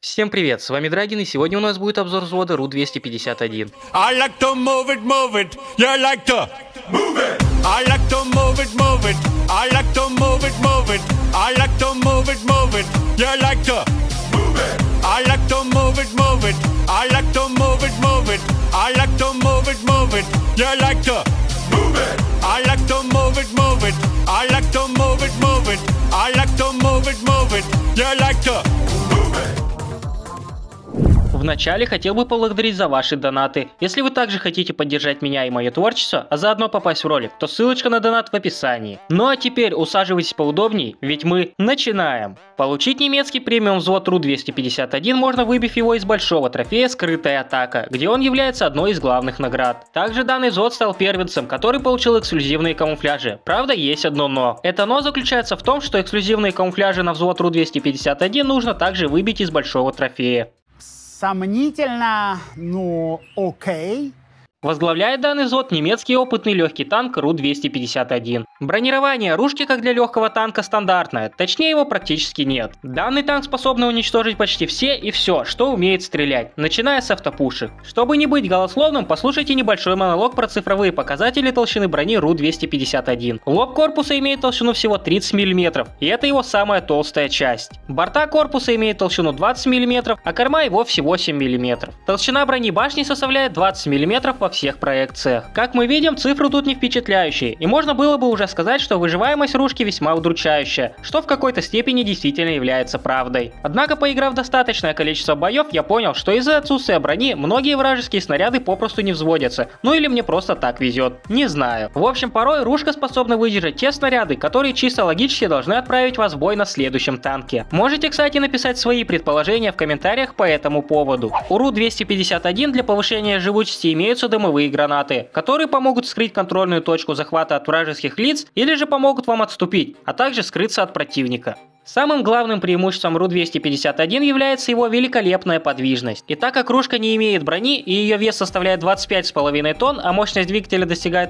Всем привет, с вами Драгин, и сегодня у нас будет обзор взвода РУ-251. I like to move it, you like to move it. I like to move it, I like to move it, I like to move it, you like to move it. I like to move it, I like to move it, I like to move it, you like to move it. I like to move it, I like to move it, I like to move it, you like to move it. Вначале хотел бы поблагодарить за ваши донаты. Если вы также хотите поддержать меня и мое творчество, а заодно попасть в ролик, то ссылочка на донат в описании. Ну а теперь усаживайтесь поудобней, ведь мы начинаем. Получить немецкий премиум взвод РУ-251 можно, выбив его из большого трофея «Скрытая атака», где он является одной из главных наград. Также данный взвод стал первенцем, который получил эксклюзивные камуфляжи. Правда, есть одно но. Это но заключается в том, что эксклюзивные камуфляжи на взвод РУ-251 нужно также выбить из большого трофея. Сомнительно, ну окей. Возглавляет данный взвод немецкий опытный легкий танк РУ-251. Бронирование ружки, как для легкого танка, стандартное, точнее его практически нет. Данный танк способен уничтожить почти все и все, что умеет стрелять, начиная с автопушек. Чтобы не быть голословным, послушайте небольшой монолог про цифровые показатели толщины брони РУ-251. Лоб корпуса имеет толщину всего 30 мм, и это его самая толстая часть. Борта корпуса имеют толщину 20 мм, а корма его всего 7 мм. Толщина брони башни составляет 20 мм во всех проекциях. Как мы видим, цифры тут не впечатляющие, и можно было бы уже сказать, что выживаемость ружки весьма удручающая, что в какой-то степени действительно является правдой. Однако, поиграв достаточное количество боев, я понял, что из-за отсутствия брони многие вражеские снаряды попросту не взводятся, ну или мне просто так везет, не знаю. В общем, порой ружка способна выдержать те снаряды, которые чисто логически должны отправить вас в бой на следующем танке. Можете, кстати, написать свои предположения в комментариях по этому поводу. У РУ-251 для повышения живучести имеются дымовые гранаты, которые помогут скрыть контрольную точку захвата от вражеских лиц или же помогут вам отступить, а также скрыться от противника. Самым главным преимуществом РУ-251 является его великолепная подвижность. И так как ружка не имеет брони и ее вес составляет 25,5 тонн, а мощность двигателя достигает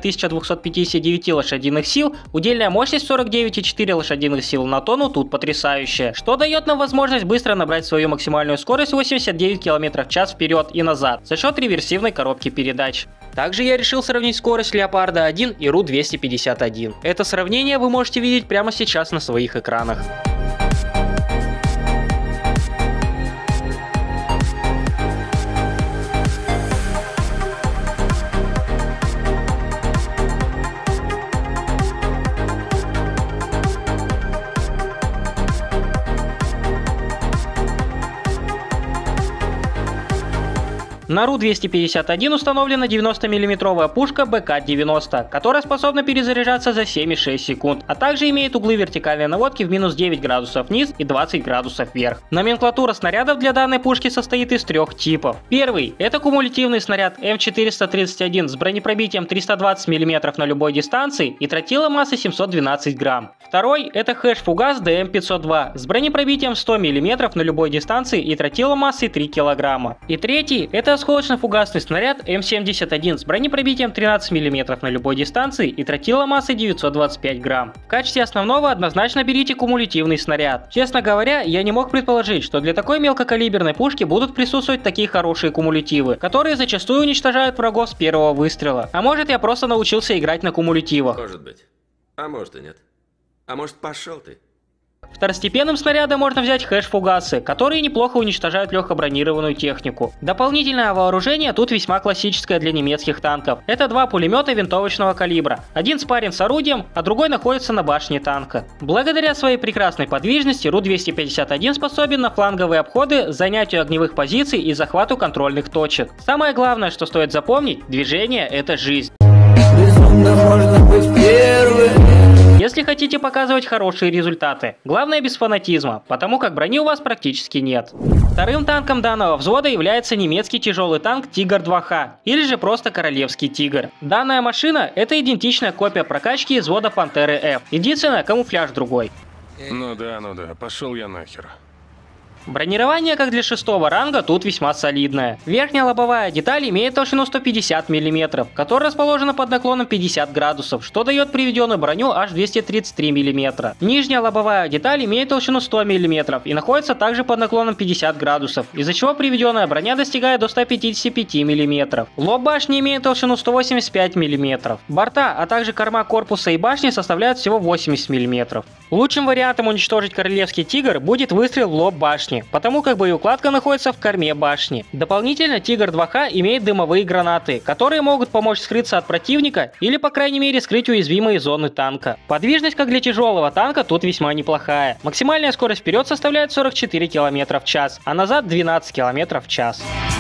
1259 лошадиных сил, удельная мощность 49,4 лошадиных сил на тонну тут потрясающая, что дает нам возможность быстро набрать свою максимальную скорость 89 км в час вперед и назад за счет реверсивной коробки передач. Также я решил сравнить скорость Леопарда 1 и РУ-251. Это сравнение вы можете видеть прямо сейчас на своих экранах. На РУ-251 установлена 90-мм пушка БК-90, которая способна перезаряжаться за 7,6 секунд, а также имеет углы вертикальной наводки в минус 9 градусов вниз и 20 градусов вверх. Номенклатура снарядов для данной пушки состоит из трех типов. Первый – это кумулятивный снаряд М431 с бронепробитием 320 мм на любой дистанции и тротилом массой 712 грамм. Второй – это хэш-фугас ДМ502 с бронепробитием 100 мм на любой дистанции и тротилом массой 3 кг. И третий – это осколочно-фугасный снаряд М71 с бронепробитием 13 мм на любой дистанции и тротилом массой 925 грамм. В качестве основного однозначно берите кумулятивный снаряд. Честно говоря, я не мог предположить, что для такой мелкокалиберной пушки будут присутствовать такие хорошие кумулятивы, которые зачастую уничтожают врагов с первого выстрела. А может, я просто научился играть на кумулятивах. Может быть. А может и нет. А может, пошел ты. Второстепенным снарядом можно взять хэш-фугасы, которые неплохо уничтожают легкобронированную технику. Дополнительное вооружение тут весьма классическое для немецких танков. Это два пулемета винтовочного калибра. Один спарен с орудием, а другой находится на башне танка. Благодаря своей прекрасной подвижности РУ-251 способен на фланговые обходы, занятию огневых позиций и захвату контрольных точек. Самое главное, что стоит запомнить, движение – это жизнь. Безумно можно быть первым. Если хотите показывать хорошие результаты, главное без фанатизма, потому как брони у вас практически нет. Вторым танком данного взвода является немецкий тяжелый танк Тигр-2Х, или же просто Королевский Тигр. Данная машина – это идентичная копия прокачки из взвода Пантеры F, единственное, камуфляж другой. Ну да, пошел я нахер. Бронирование, как для 6-го ранга, тут весьма солидное. Верхняя лобовая деталь имеет толщину 150 мм, которая расположена под наклоном 50 градусов, что дает приведенную броню аж 233 мм. Нижняя лобовая деталь имеет толщину 100 мм и находится также под наклоном 50 градусов, из-за чего приведенная броня достигает до 155 мм. Лоб башни имеет толщину 185 мм. Борта, а также корма корпуса и башни составляют всего 80 мм. Лучшим вариантом уничтожить королевский тигр будет выстрел в лоб башни, потому как боеукладка находится в корме башни. Дополнительно Тигр 2Х имеет дымовые гранаты, которые могут помочь скрыться от противника или по крайней мере скрыть уязвимые зоны танка. Подвижность, как для тяжелого танка, тут весьма неплохая. Максимальная скорость вперед составляет 44 км в час, а назад 12 км в час.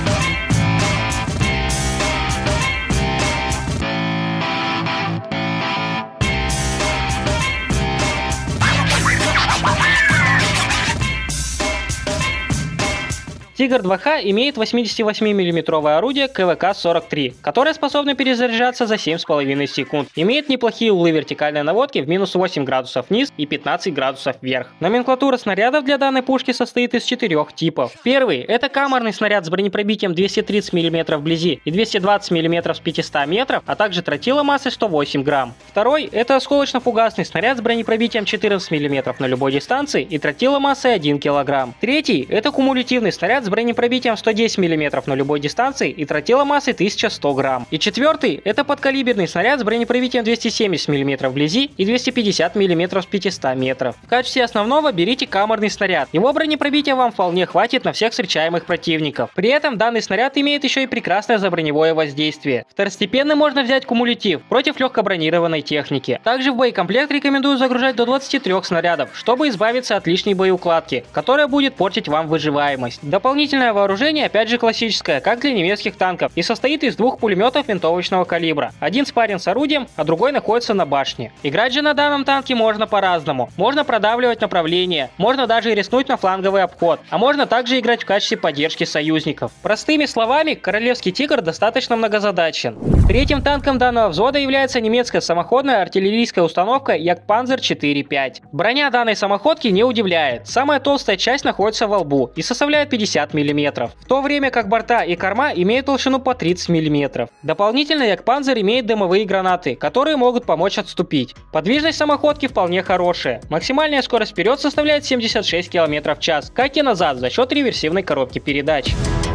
Тигр 2Х имеет 88 мм орудие КВК-43, которое способно перезаряжаться за 7,5 секунд. Имеет неплохие углы вертикальной наводки в минус 8 градусов вниз и 15 градусов вверх. Номенклатура снарядов для данной пушки состоит из 4 типов. Первый – это камерный снаряд с бронепробитием 230 мм вблизи и 220 мм с 500 метров, а также тротила массой 108 грамм. Второй – это осколочно-фугасный снаряд с бронепробитием 14 мм на любой дистанции и тротила массой 1 кг. Третий – это кумулятивный снаряд с бронепробитием 110 мм на любой дистанции и тротила массой 1100 грамм. И четвертый – это подкалиберный снаряд с бронепробитием 270 мм вблизи и 250 мм с 500 метров. В качестве основного берите камерный снаряд. Его бронепробития вам вполне хватит на всех встречаемых противников. При этом данный снаряд имеет еще и прекрасное заброневое воздействие. Второстепенно можно взять кумулятив против легкобронированной техники. Также в боекомплект рекомендую загружать до 23 снарядов, чтобы избавиться от лишней боеукладки, которая будет портить вам выживаемость. Дополнительное вооружение опять же классическое, как для немецких танков, и состоит из двух пулеметов винтовочного калибра. Один спарен с орудием, а другой находится на башне. Играть же на данном танке можно по-разному. Можно продавливать направление, можно даже рискнуть на фланговый обход, а можно также играть в качестве поддержки союзников. Простыми словами, королевский тигр достаточно многозадачен. Третьим танком данного взвода является немецкая самоходная артиллерийская установка Jagdpanzer 4-5. Броня данной самоходки не удивляет. Самая толстая часть находится во лбу и составляет 50 мм, в то время как борта и корма имеют толщину по 30 мм. Дополнительно Jagdpanzer имеет дымовые гранаты, которые могут помочь отступить. Подвижность самоходки вполне хорошая. Максимальная скорость вперед составляет 76 км в час, как и назад за счет реверсивной коробки передач.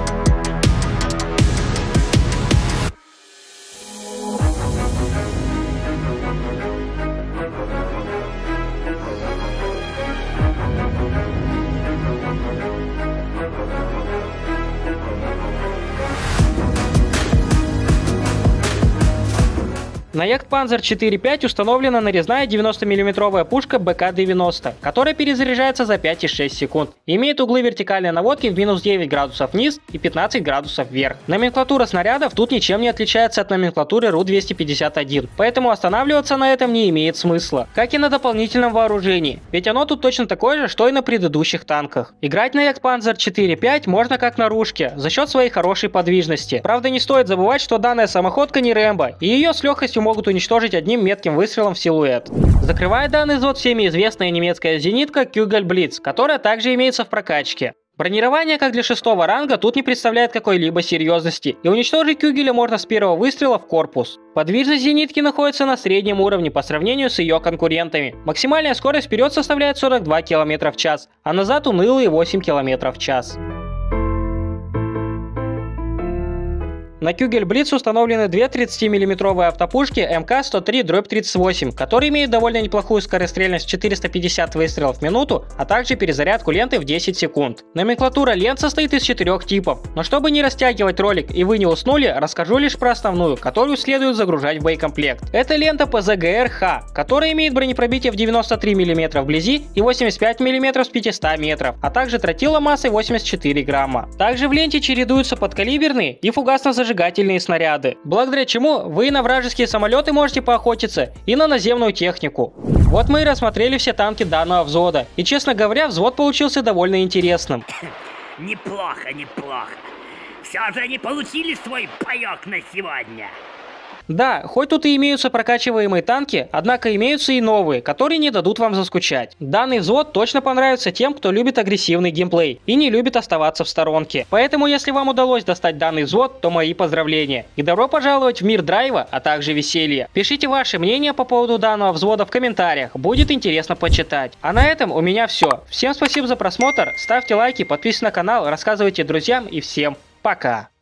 На Jagdpanzer 4-5 установлена нарезная 90-мм пушка БК-90, которая перезаряжается за 5,6 секунд. Имеет углы вертикальной наводки в минус 9 градусов вниз и 15 градусов вверх. Номенклатура снарядов тут ничем не отличается от номенклатуры РУ-251, поэтому останавливаться на этом не имеет смысла, как и на дополнительном вооружении, ведь оно тут точно такое же, что и на предыдущих танках. Играть на Jagdpanzer 4-5 можно как на ружке, за счет своей хорошей подвижности. Правда, не стоит забывать, что данная самоходка не Рэмбо, и ее с легкостью могут уничтожить одним метким выстрелом в силуэт. Закрывает данный взвод всеми известная немецкая зенитка Кюгель Блиц, которая также имеется в прокачке. Бронирование, как для 6-го ранга, тут не представляет какой-либо серьезности, и уничтожить Кюгеля можно с первого выстрела в корпус. Подвижность зенитки находится на среднем уровне по сравнению с ее конкурентами. Максимальная скорость вперед составляет 42 км в час, а назад унылые 8 км в час. На Кюгель Блиц установлены две 30-мм автопушки МК-103-38, которые имеют довольно неплохую скорострельность 450 выстрелов в минуту, а также перезарядку ленты в 10 секунд. Номенклатура лент состоит из 4 типов, но чтобы не растягивать ролик и вы не уснули, расскажу лишь про основную, которую следует загружать в боекомплект. Это лента ПЗГР-Х, которая имеет бронепробитие в 93 мм вблизи и 85 мм с 500 метров, а также тротила массой 84 грамма. Также в ленте чередуются подкалиберные и фугасно-зажигательные снаряды, благодаря чему вы на вражеские самолеты можете поохотиться и на наземную технику. Вот мы и рассмотрели все танки данного взвода, и честно говоря, взвод получился довольно интересным. Неплохо, неплохо. Все же они получили свой паёк на сегодня. Да, хоть тут и имеются прокачиваемые танки, однако имеются и новые, которые не дадут вам заскучать. Данный взвод точно понравится тем, кто любит агрессивный геймплей и не любит оставаться в сторонке. Поэтому, если вам удалось достать данный взвод, то мои поздравления. И добро пожаловать в мир драйва, а также веселья. Пишите ваше мнение по поводу данного взвода в комментариях, будет интересно почитать. А на этом у меня все. Всем спасибо за просмотр, ставьте лайки, подписывайтесь на канал, рассказывайте друзьям и всем пока.